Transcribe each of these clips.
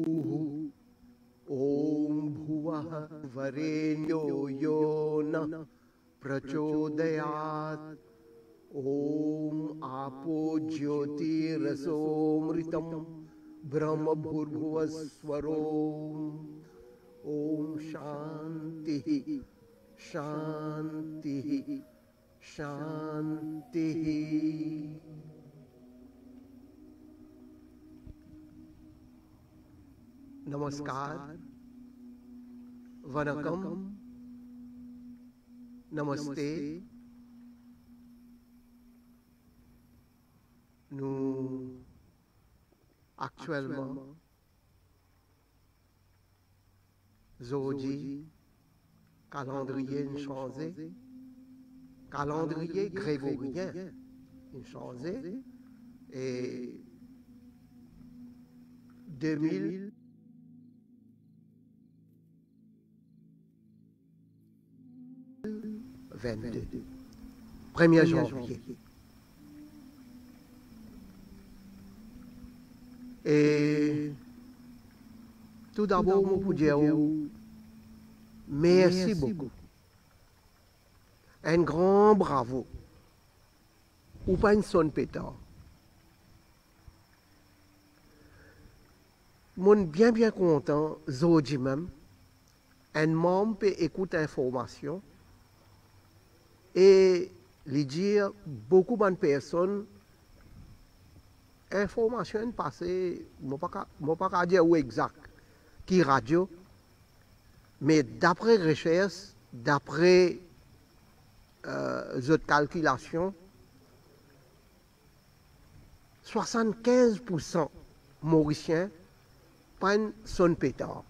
ॐ भुवः वरेण्यो यो न प्रचोदयात् ॐ आपो ज्योतिरसोऽमृतं ब्रह्मभूर्भुवस्वरो ॐ शान्तिः शान्तिः शान्तिः। नमस्कार, वनकम, नमस्ते। Nous, actuellement, Zodi, calendrier changé, calendrier grégorien changé, et 2022. 1er janvier. Et tout d'abord, je vous dire merci beaucoup. Un grand bravo. Ou pas une sonne pétard. Je suis bien content, Zodi même. Un membre peut écouter l'information et lui dire beaucoup de personnes. Information passée, je ne peux pas dire où exact, qui radio, mais d'après recherche, d'après autres calculations, 75% Mauriciens prennent son pétard.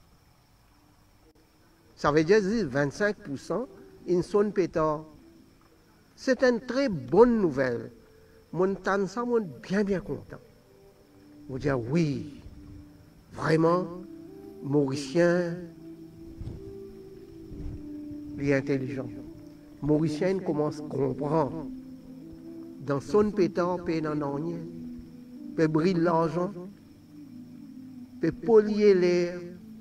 Ça veut dire 25% une sonne pétard. C'est une très bonne nouvelle. Mon tan ça, mon bien content. Vous dire oui, vraiment, Mauricien, il est intelligent. Mauricien commence à comprendre. Dans son pétard, peut n'en rien, peut briller l'argent, peut polluer l'air,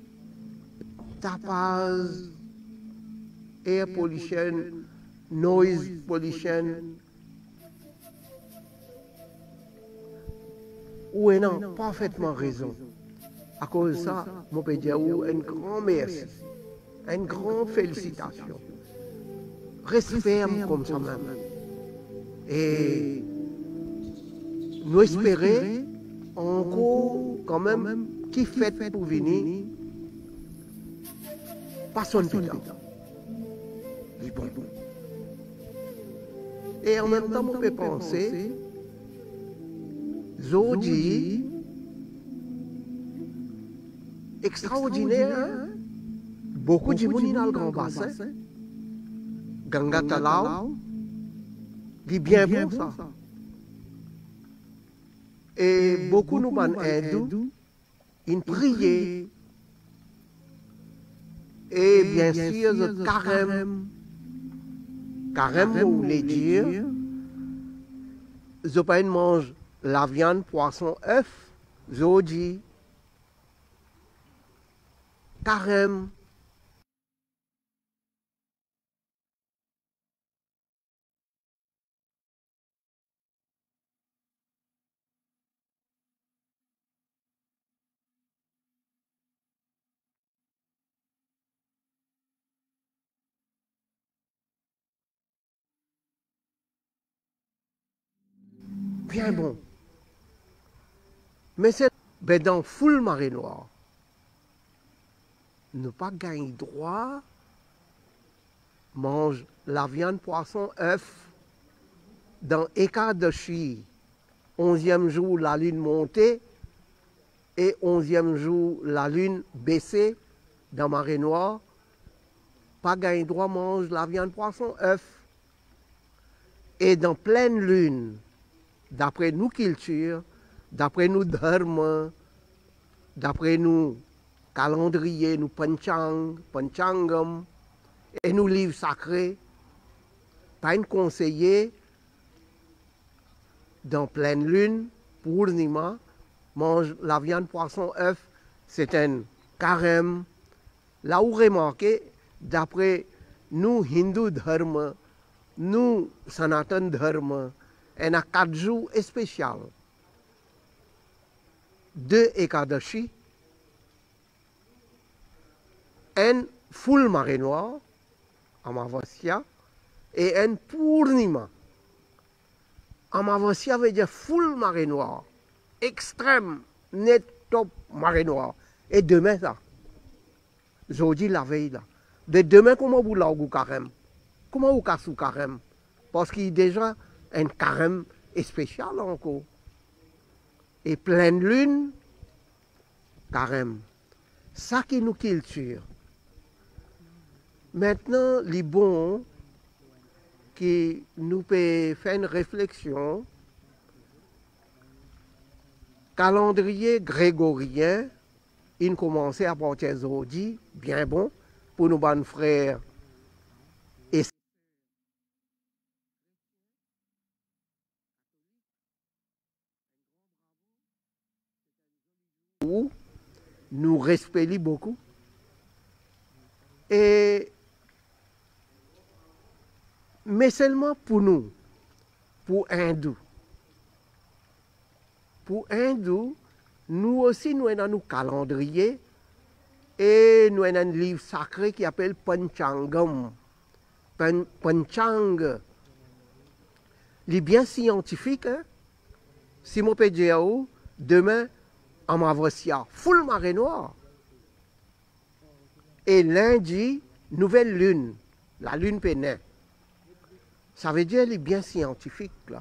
tapage, air pollution, noise pollution. Ou non, parfaitement raison. À cause de ça, je peux dire un grand merci, une grande félicitation. Respect comme ça même. Et nous espérons encore quand même qui fait pour venir, pas son temps. Bon. Et en même temps, on peut penser, Zodi, extraordinaire, hein? Beaucoup de gens dans le grand bassin, Ganga Talao, dit bien pour ça. Et beaucoup nous ban hindous, ils prient. Et bien sûr, le carême, vous voulez dire, je mange la viande, poisson, œuf, zodi, carême. Bien bon. Mais c'est dans full marée noire. Ne pas gagner droit, mange la viande, poisson, œuf, dans écart de chi, 11e jour la lune montée et 11e jour la lune baissée dans marée noire, pas gagner droit, mange la viande, poisson, œuf. Et dans pleine lune, d'après nos cultures, d'après nos dharma, d'après nos calendriers, nos panchangam, et nos livres sacrés, pas une conseiller dans pleine lune, Purnima, mange la viande, poisson, œuf, c'est un carême. Là où remarquez, d'après nous, hindou dharma, nous, sanatan dharma, on a 4 jours spéciaux. 2 Ekadashi, un full marée noire, Amavasya, et un Purnima. Amavasya veut dire full marée noire, extrême, net, top marée noire. Et demain, ça. Aujourd'hui, la veille, là. De demain, comment vous l'avez carême? Comment vous cassez le carême? Parce qu'il y a déjà un carême spécial encore. Et pleine lune, carême. Ça qui nous culture. Maintenant, les bons qui nous peut faire une réflexion, calendrier grégorien, il commençait à partir d'aujourd'hui, bien bon, pour nos bons frères. Et nous respectons beaucoup. Mais seulement pour nous, pour hindous. Pour hindous, nous aussi, nous avons nos calendriers et nous avons un livre sacré qui s'appelle Panchangam. Panchang. Il est bien scientifique. Hein? Si je peux dire, demain, Amavasya, full marée noire. Et lundi, nouvelle lune. La lune pénètre. Ça veut dire qu'il est bien scientifique, là.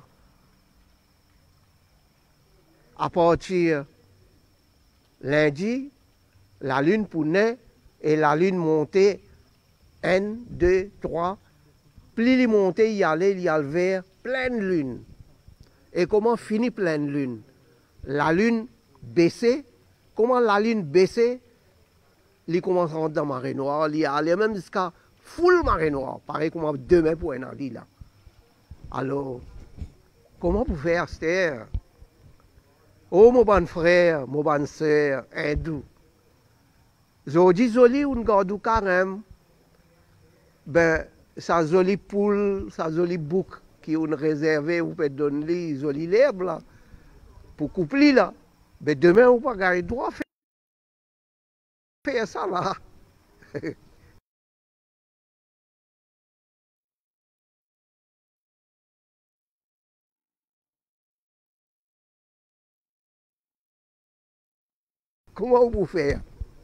À partir lundi, la lune naître et la lune montée, 1, 2, 3. Plus il montait, il y allait vers pleine lune. Et comment finit pleine lune? La lune baissée. Comment la lune baissée? Il commence à rentrer dans la marée noire, il allait même jusqu'à full marée noire, pareil comme demain pour un andi là. Alors, comment vous faire, Esther? Oh, mon bon frère, mon bonne soeur, hindou. Aujourd'hui, joli, on garde du carême. Ben, sa jolie poule, sa jolie bouc qui on réservé, vous pouvez donner jolie l'herbe là, pour coupler là. Ben, demain, on va garder droit faire ça là. Comment vous faire?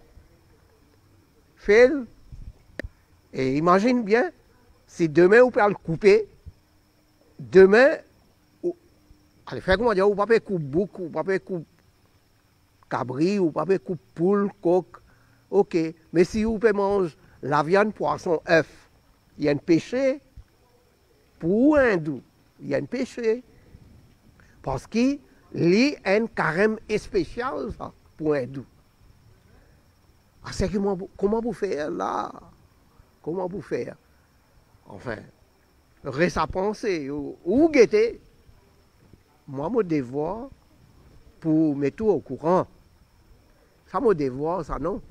Faites. Et imagine bien, si demain vous pouvez le couper, demain, allez faire comment dire, vous ne pouvez pas couper bouc, vous ne pouvez pas couper cabri, vous ne pouvez pas couper poule, coq. Ok, mais si vous pouvez manger la viande, poisson, œuf, il y a un péché pour un hindou. Il y a un péché. Parce qu'il y a un carême spécial ça, pour un hindou. Ah, c'est comment vous faire là? Comment vous faire? Enfin, reste à penser. Ou guetter. Moi, mon devoir pour mettre tout au courant. Ça, mon devoir, ça non.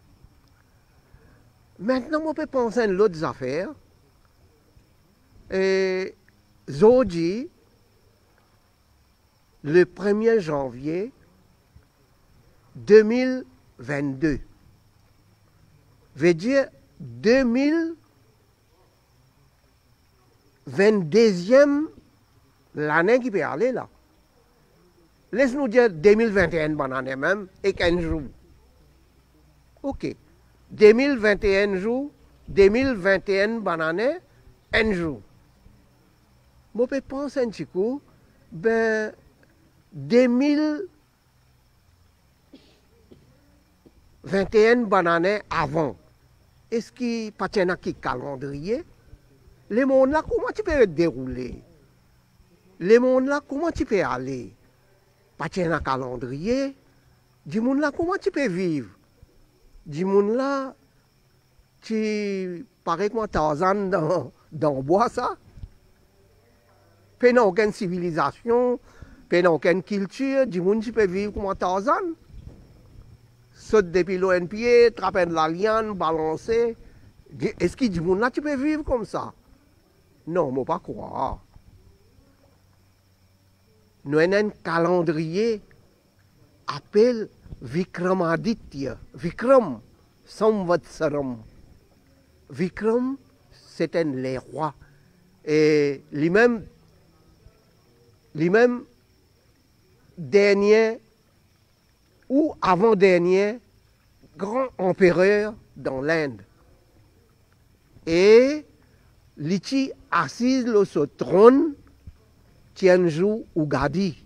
Maintenant, on peut penser à l'autre affaire. Et aujourd'hui, le 1er janvier 2022, veut dire 2022e l'année qui peut aller là. Laisse-nous dire 2021 bonne année même et 15 jours. Ok. 2021 jours, 2021 bonne année, 1 jour. Je peux penser un petit coup, ben 2021 bonne année avant. Est-ce qu'il n'y a pas de calendrier? Les mondes là, comment tu peux dérouler? Les mondes là, comment tu peux aller? Pas de calendrier. Du monde là, comment tu peux vivre? Du monde là, tu parais comme Tarzan dans le bois, ça. Pas aucune civilisation, pas aucune culture. Du monde, tu peux vivre comme Tarzan. saute depuis l'ONP, pied, trapper de la liane, balancer. Est-ce qu'il dit, là, tu peux vivre comme ça? Non, moi pas croire. Nous avons un calendrier appelé Vikramaditya. Vikram Samvatsaram. Vikram, c'est un les rois. Et lui-même dernier ou avant-dernier grand empereur dans l'Inde. Et l'iti assis sur ce trône Tianzhu Ugadi.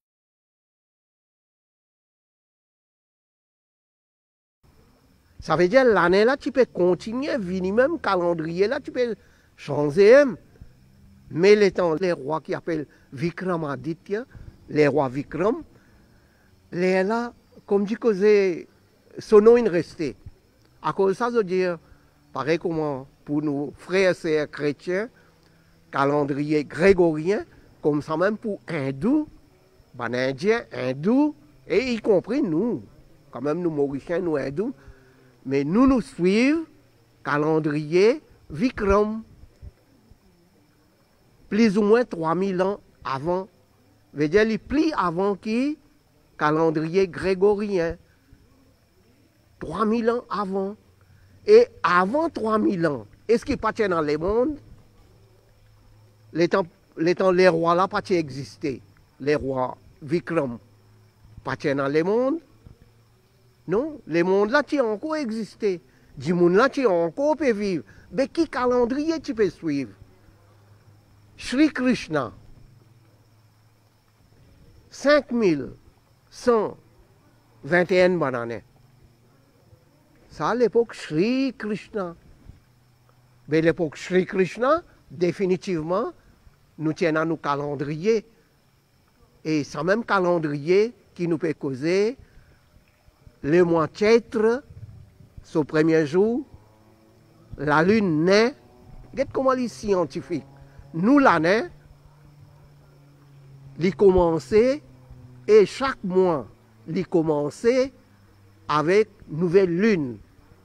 Ça veut dire l'année là, tu peux continuer, venir même calendrier là, tu peux changer. Mais les rois qui appellent Vikramaditya, les rois Vikram, les là, comme dit que son nom est resté. À cause de ça, je veux dire, pareil comme pour nous frères et sœurs chrétiens, calendrier grégorien, comme ça même pour hindous, ben indiens, hindous, et y compris nous, quand même nous mauriciens, nous hindous, mais nous suivons calendrier Vikram, plus ou moins 3000 ans avant, veut dire les plus avant qui calendrier grégorien, 3000 ans avant. Et avant 3000 ans, est-ce qu'il pas dans le monde? Les rois là pas existé. Les rois Vikram pas dans le monde. Non, les mondes là qui encore existé. Du monde là qui encore peut vivre. Mais qui calendrier tu peux suivre? Sri Krishna, 5121 bananes. Ça, à l'époque Sri Krishna. Mais l'époque Sri Krishna, définitivement, nous tenons nos calendriers. Et c'est même calendrier qui nous peut causer le mois Chaitra, ce premier jour, la lune naît. Regardez comment les scientifiques, nous l'année, les commencer et chaque mois, les commencer avec nouvelle lune.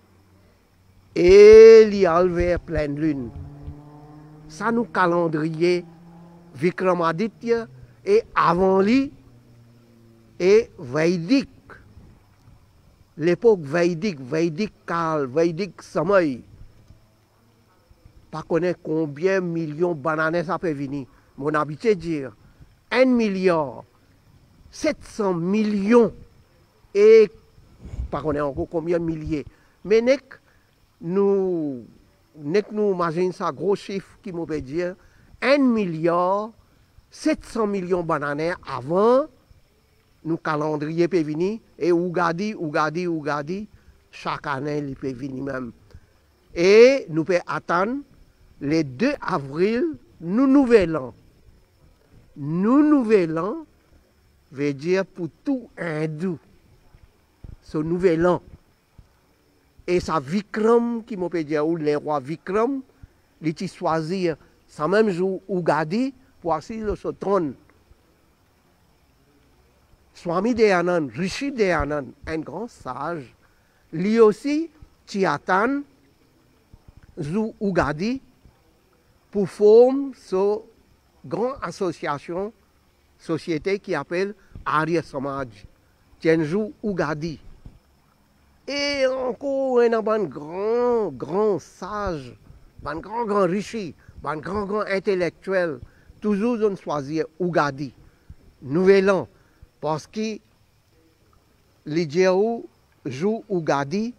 Et il y a vers pleine lune. Ça nous calendrier Vikramaditya et avant lui et Vedic. L'époque Vedic Kal, Vedic Samay. Pas connaître combien de millions de bananes ça peut venir. Mon habitude dire 1 milliard 700 millions et pas connaître encore combien de milliers. Mais nous imaginons ça gros chiffre qui nous peut dire 1 milliard 700 millions de bananes avant nous calendrier peut venir et Ugadi, chaque année il peut venir même. Et nous peut attendre le 2 avril, nous nouvel an. Nous nouvel an veut dire pour tout hindou, ce nouvel an. Et ça Vikram, qui m'a peut dire, ou les rois Vikram, ils ont choisi ça même jour Ugadi pour assis sur ce trône. Swami Dayanand, Rishi Dayanand, un grand sage, lui aussi, qui attend jour Ugadi pour former cette grande association, société qui appelle Arya Samaj, Tianzhu Ugadi. Et encore un grand sage, un grand rishi, un grand intellectuel, toujours on choisit Ugadi, Nouvel An, parce que les jours jour Ugadi,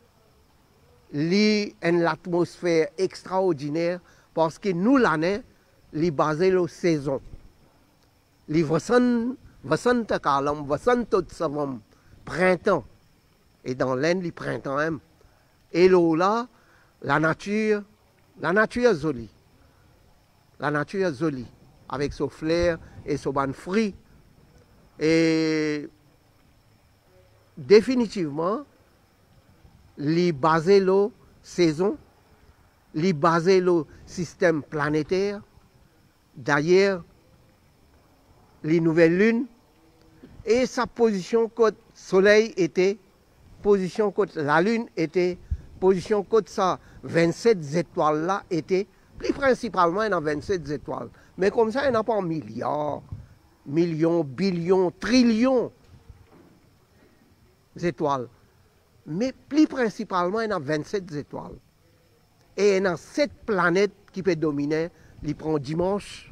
il a une atmosphère extraordinaire, parce que nous l'année, il est basé sur la saison. Les Vasantakalam, Vasantotsavam, printemps. Et dans l'Inde, le printemps même. Et là, la nature est jolie. La nature est jolie, avec ses fleurs et ses bonnes fruits. Et définitivement, les basé la saison, les basé le système planétaire. D'ailleurs, les nouvelles lunes et sa position quand le soleil était position côté la Lune était, position côté ça, 27 étoiles là étaient, plus principalement dans 27 étoiles. Mais comme ça, il n'y en a pas en milliards, millions, billions, trillions d'étoiles. Mais plus principalement, il y en a 27 étoiles. Et il y a 7 planètes qui peuvent dominer. Ils prennent dimanche,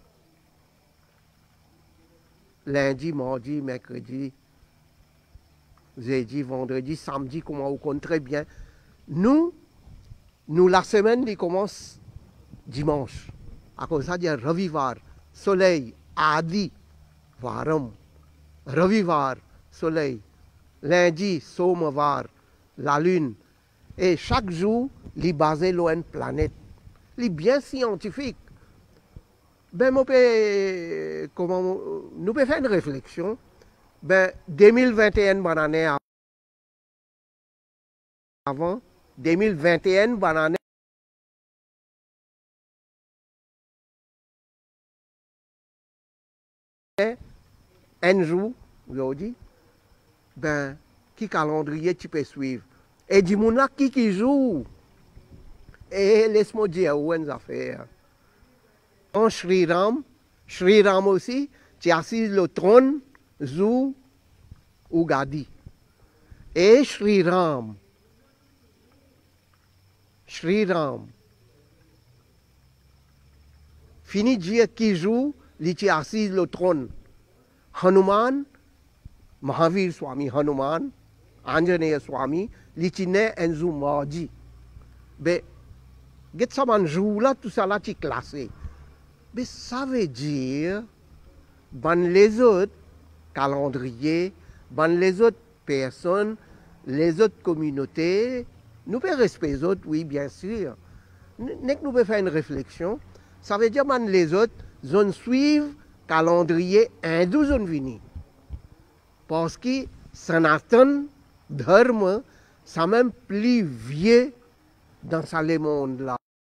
lundi, mardi, mercredi, jeudi, vendredi, samedi, comment on compte très bien. Nous, la semaine, il commence dimanche. À cause de ça, il y a Ravivar, soleil, Adi, Varam, Ravivar, soleil. Lundi, Somavar, la lune. Et chaque jour, il est basé sur une planète. Il est bien scientifique. Ben, nous pouvons faire une réflexion. Ben, 2021, bonne année avant. 2021, bonne année. Un jour, aujourd'hui, ben, qui calendrier tu peux suivre? Et dis-moi là qui joue? Et laisse-moi dire où est affaire. En Sri Ram aussi, tu assis le trône, Zou ou Gadi. Et Sri Ram, fini de dire qui joue, il tu assis le trône. Hanuman, Mahavir Swami Hanuman, Anjaneya Swami, l'itine enzu mardi. Mais, get ça man jour là, tout ça là, tu classé. Mais ça veut dire, ben les autres calendriers, ben les autres personnes, les autres communautés, nous pouvons respecter les autres, oui, bien sûr. Nous pouvons faire une réflexion. Ça veut dire, ben les autres, ils suivent calendrier hindou, ils viennent. Parce que Sanatan Dharma, ça même plus vieux dans ce monde-là.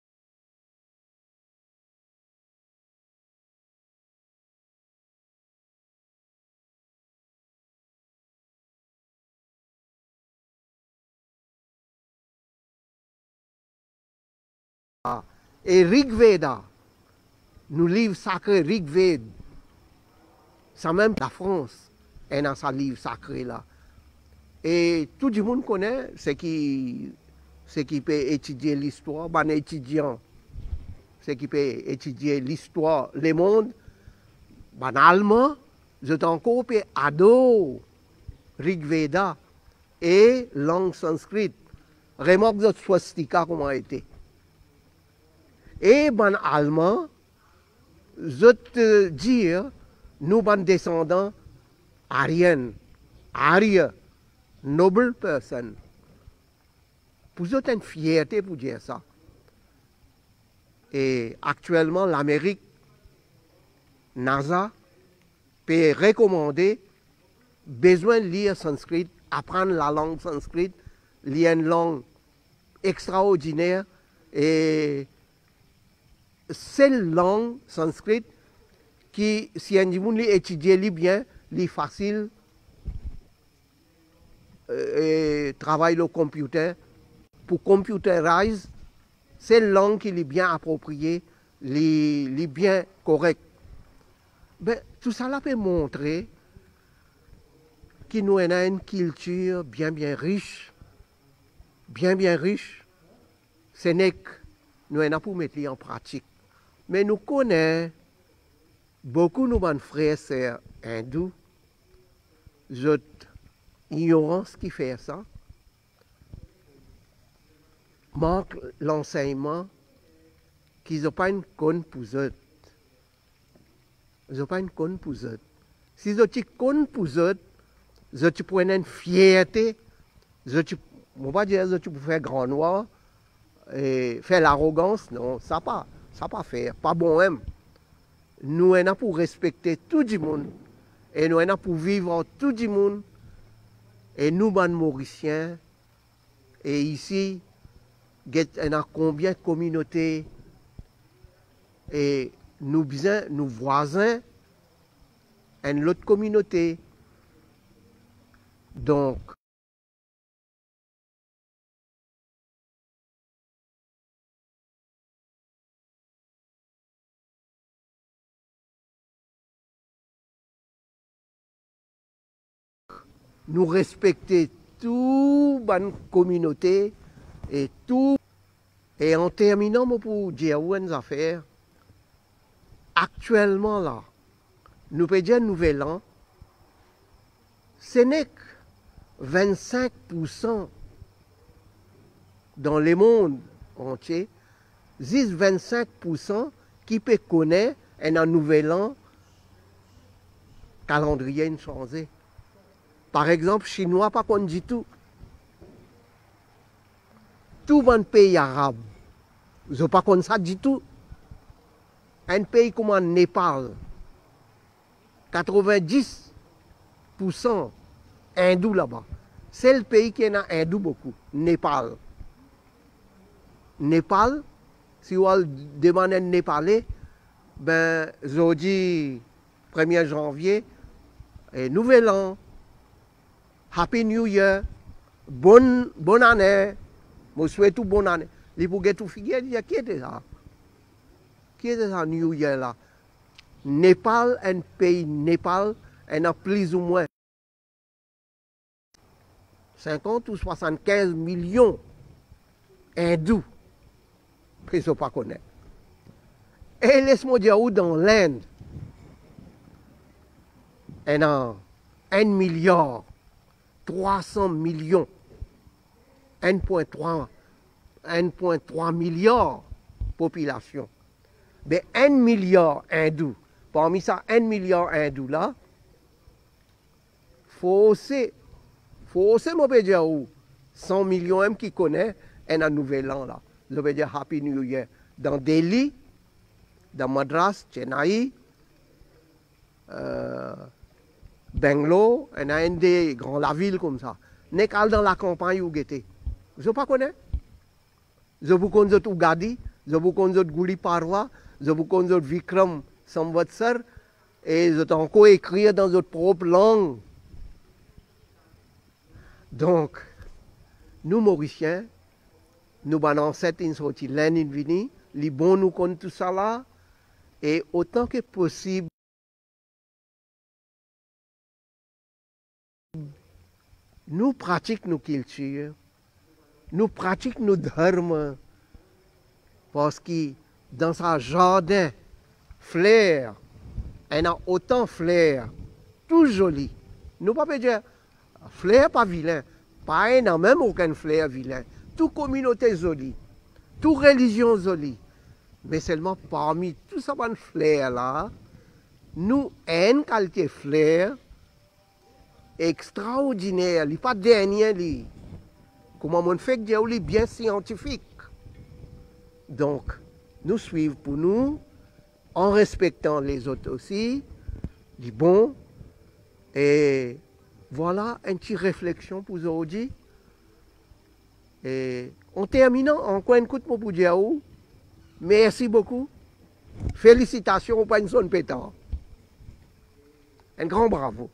Et Rig Veda, nous livre sacré Rig Veda, ça même la France est dans sa livre sacré là. Et tout le monde connaît ce qui peut étudier l'histoire, ben étudiant, ce qui peut étudier l'histoire, le monde, banalement, je t'encore peux ado Rig Veda et langue sanskrit. Remarque de swastika comment a été. Et ben allemand, je te dire, nous ben descendants ariens, Arya, noble person. Pour eux, c'est une fierté pour dire ça. Et actuellement, l'Amérique, NASA, peut recommander besoin de lire sanskrit, apprendre la langue sanskrit, lire une langue extraordinaire et cette langue sanskrit qui, si un monde étudie bien, est facile et travaille le computer pour computerize, c'est une langue qui est bien appropriée, est bien correcte. Ben, tout ça là peut montrer que nous avons une culture bien riche, bien riche. Ce n'est que nous avons pour mettre en pratique. Mais nous connaissons beaucoup de nos frères et sœurs hindous, ignorance qui fait ça, manque l'enseignement qu'ils n'ont pas une conne pour eux. Ils n'ont pas une conne pour eux. Si ils ont une conne pour eux, ils prennent une fierté, on ne va pas dire qu'ils peuvent faire grand noir et faire l'arrogance, non, ça pas faire, pas bon même. Nous sommes pour respecter tout le monde et nous sommes pour vivre en tout le monde. Et nous, les Mauriciens, et ici, il y a combien de communautés et nous voisins, une autre communauté. Donc, nous respecter toute bonne communauté et tout. Et en terminant, moi, pour dire une affaire, actuellement là, nous pouvons dire nouvel an, ce n'est que 25% dans le monde entier, 25% qui peut connaître un nouvel an calendrier changé. Par exemple, Chinois, pas qu'on dit tout. Tout un pays arabe, ils n'ont pas comme ça du tout. Un pays comme le Népal, 90% hindou là-bas. C'est le pays qui a hindou beaucoup, Népal. Népal, si vous demandez un Népalais, ben, jeudi 1er janvier, et Nouvel An, Happy New Year, bonne année, je souhaite tout bonne année. Les pour tout figuer, qui était ça? Qui était ça, New Year là? Népal, un pays Népal, il y a plus ou moins 50 ou 75 millions hindous qui ne sont pas connus. Et laisse-moi dire où dans l'Inde, il y a 1 milliard 300 millions, 1,3 milliard de population. Mais 1 milliard hindous, parmi ça 1 milliard hindous là, faut aussi moi peut dire 100 millions même qui connaissent un nouvel an là. Je veux dire Happy New Year. Dans Delhi, dans Madras, Chennai, Bangalore, il y a une des grandes villes comme ça. N'est qu'à dans la campagne où j'étais. Je ne pas connais. Je vous connais Ugadi, je vous connais Guli Parva, je vous connais Vikram Samvatsar, et je t'ai encore écrit dans votre propre langue. Donc, nous Mauriciens, nous avons ancêtres qui sont venus, les bons nous connaissent tout ça là, et autant que possible, nous pratiquons nos cultures, nous pratiquons nos dharma, parce que dans ce jardin, fleurs, il y a autant de fleurs, tout joli. Nous ne pouvons pas dire, fleurs pas vilain, pas il n'y a même aucun fleur vilain. Toute communauté jolie, toute religion jolie. Mais seulement parmi tous ces fleurs là, nous avons une qualité de fleurs extraordinaire, il pas dernier, comment on fait dire bien scientifique. Donc, nous suivons pour nous, en respectant les autres aussi, les bons. Et voilà une petite réflexion pour aujourd'hui. Et en terminant, encore un coup de mot pour dire merci beaucoup. Félicitations au Panson Pétard. Un grand bravo.